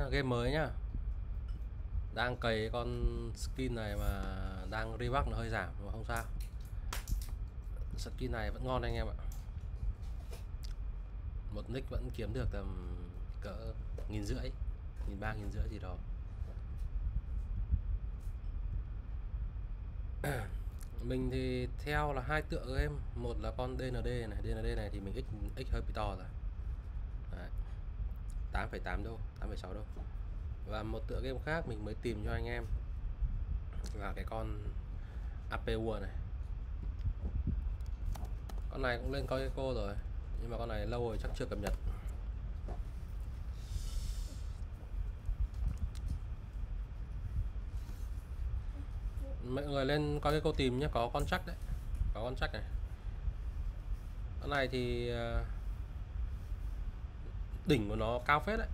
game mới nhá. Đang cày con skin này mà đang rework nó hơi giảm mà không sao. Skin này vẫn ngon anh em ạ. Một nick vẫn kiếm được tầm cỡ 1.500, 1.300, 1.500 gì đó. Mình thì theo là hai tựa game, một là con DND này thì mình x hơi bị to rồi. Đấy. 8,8 đô, 8,6 đô. Và một tựa game khác mình mới tìm cho anh em là cái con AP World này. Con này cũng lên coi eco rồi, nhưng mà con này lâu rồi chắc chưa cập nhật. Mọi người lên coi eco tìm nhé, có con chắc đấy, có con chắc này. Con này thì đỉnh của nó cao phết đấy.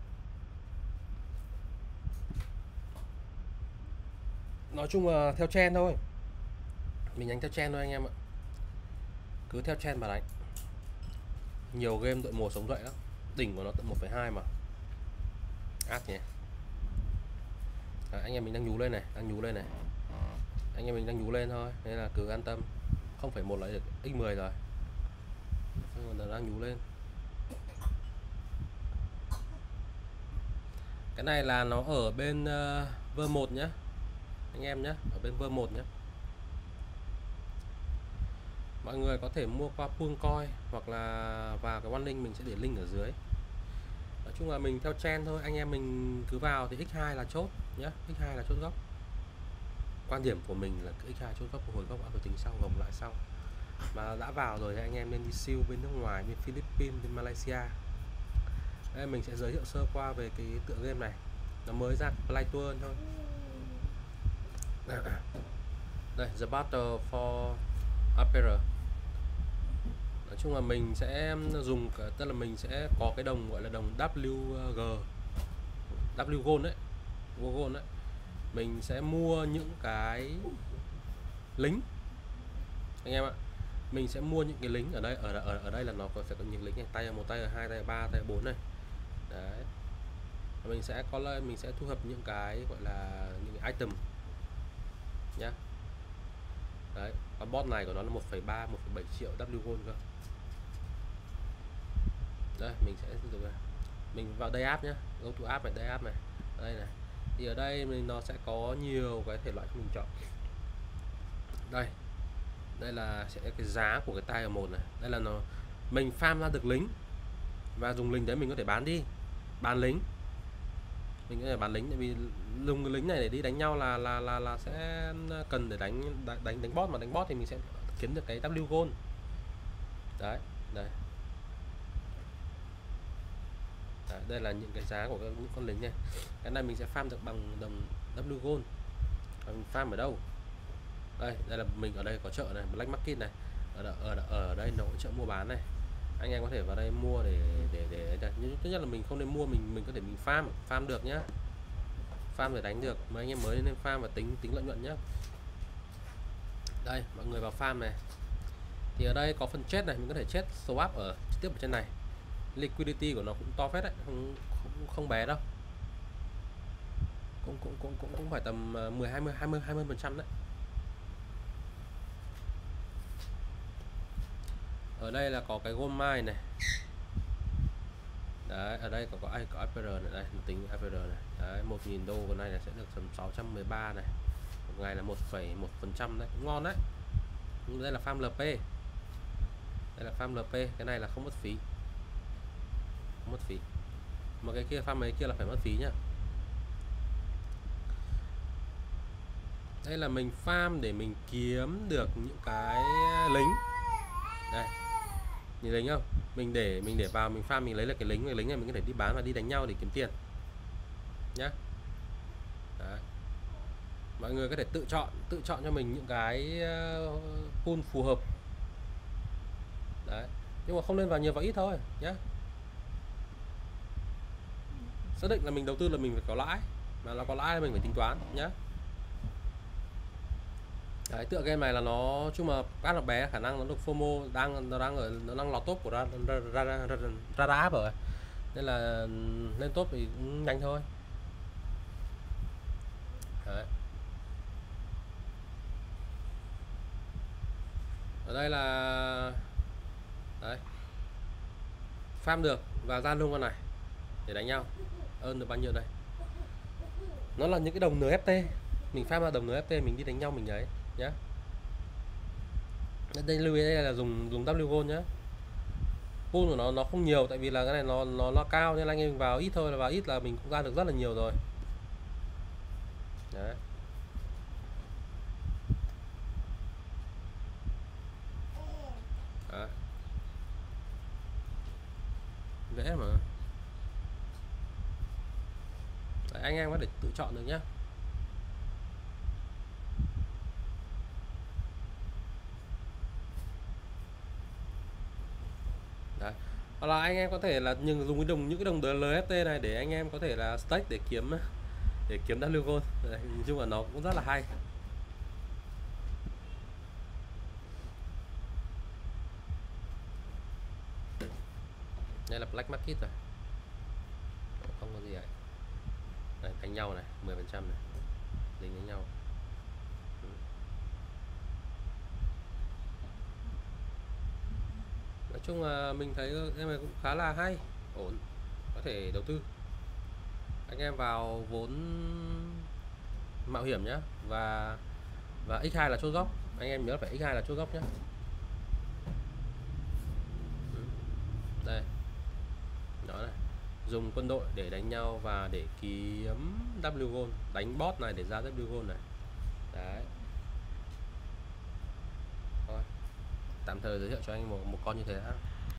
Nói chung là theo trend thôi, mình đánh theo trend thôi anh em ạ. Cứ theo trend mà đánh. Nhiều game đội 1 sống dậy lắm. Đỉnh của nó tận 1,2 mà. Ác nhỉ. Anh em mình đang nhú lên này, anh em mình đang nhú lên thôi, nên là cứ an tâm. 0,1 lại được x10 rồi. Nó đang nhú lên. Cái này là nó ở bên vơ 1 nhá. Anh em nhé, ở bên vơ 1 nhé. Mọi người có thể mua qua pool coin hoặc là vào cái one link, mình sẽ để link ở dưới. Nói chung là mình theo trend thôi, anh em mình cứ vào thì x2 là chốt nhé, x2 là chốt gốc. Quan điểm của mình là x2 chốt gốc, hồi gốc ăn rồi tính sau, gồng lại sau. Mà đã vào rồi thì anh em nên đi siêu bên nước ngoài, bên Philippines, bên Malaysia. Đây mình sẽ giới thiệu sơ qua về cái tựa game này. Nó mới ra Play Tour thôi. Đây, The Battle for Apera. Nói chung là mình sẽ dùng, tức là mình sẽ có cái đồng gọi là đồng W Gold đấy, Gold đấy. Mình sẽ mua những cái lính anh em ạ. Mình sẽ mua những cái lính ở đây, ở đây là nó sẽ có những lính này, tay 1, tay 2, tay 3, tay 4 này. Đấy. Mình sẽ có lên, mình sẽ thu thập những cái gọi là những cái item nhá. Đấy, con bot này của nó là 1,3, 1,7 triệu W Gold cơ. Đây, mình sẽ sử dụng này. Mình vào đây app nhá, go to app này, đây app này. Đây này. Thì ở đây nó sẽ có nhiều cái thể loại cho mình chọn. Đây. Đây là sẽ cái giá của cái tier 1 này. Đây là nó mình farm ra được lính và dùng lính đấy mình có thể bán đi. Bán lính. Mình có thể bán lính, tại vì dùng cái lính này để đi đánh nhau là sẽ cần để đánh boss, mà đánh boss thì mình sẽ kiếm được cái W Gold. Đấy, đây. Đấy, đây là những cái giá của những con lính này. Cái này mình sẽ farm được bằng đồng W Gold. Và mình farm ở đâu? Đây là mình ở đây có chợ này, Black Market này. Ở đây nó chợ mua bán này. Anh em có thể vào đây mua để nhưng tất nhiên là mình không nên mua, mình có thể mình farm được nhá. Farm để đánh được, mà anh em mới nên farm và tính lợi nhuận nhá. Đây, mọi người vào farm này. Thì ở đây có phần chết này, mình có thể chết swap ở trực tiếp ở trên này. Liquidity của nó cũng to phết đấy, không bé đâu. Cũng phải tầm 10 20% đấy. Ở đây là có cái gold mine này. Đấy, ở đây có APR này, đây mình tính APR này. Đấy, 1.000 đô con này là sẽ được tầm 613 này. Một ngày là 1,1% đấy, cũng ngon đấy. Đây là farm LP. Đây là farm LP, cái này là không mất phí. Không mất phí. Mà cái kia farm mấy kia là phải mất phí nhá. Đây là mình farm để mình kiếm được những cái lính. Đây. Nhìn lính không? Mình để vào mình farm, mình lấy được cái lính này mình có thể đi bán và đi đánh nhau để kiếm tiền. Nhá. Đấy. Mọi người có thể tự chọn cho mình những cái pool phù hợp. Đấy. Nhưng mà không nên vào nhiều vào ít thôi nhá. Xác định là mình đầu tư là mình phải có lãi, mà nó có lãi là mình phải tính toán nhá. Đấy, tựa game này là nó chung mà các nó bé, khả năng nó được FOMO, nó đang lọt top của ra app rồi, nên là lên top thì cũng nhanh thôi. Đấy. Ở đây là đấy, farm được và ra luôn con này để đánh nhau. Ơn được bao nhiêu đây? Nó là những cái đồng NFT, mình farm ra đồng NFT mình đi đánh nhau mình ấy nhá. Đây lưu ý đây là dùng W gold nhá. Pool của nó không nhiều tại vì là cái này nó cao nên là anh em vào ít thôi, là vào ít là mình cũng ra được rất là nhiều rồi. Đấy. Đấy. Dễ mà. Đấy, anh em có thể tự chọn được nhá. Đấy. Hoặc là anh em có thể là dùng những cái đồng LFT này để anh em có thể là stake để kiếm W gold. Đấy, nhìn chung là nó cũng rất là hay. Đây là Black Market rồi, không có gì vậy. Đây, đánh nhau này 10% này, dính với nhau. Nói chung là mình thấy em này cũng khá là hay, ổn, có thể đầu tư. Anh em vào vốn mạo hiểm nhá, và x2 là chốt góc, anh em nhớ phải x2 là chốt góc nhá. Đây, đó này, dùng quân đội để đánh nhau và để kiếm W gold, đánh bot này để ra W gold này. Đấy. Thôi, tạm thời giới thiệu cho anh một con như thế đã.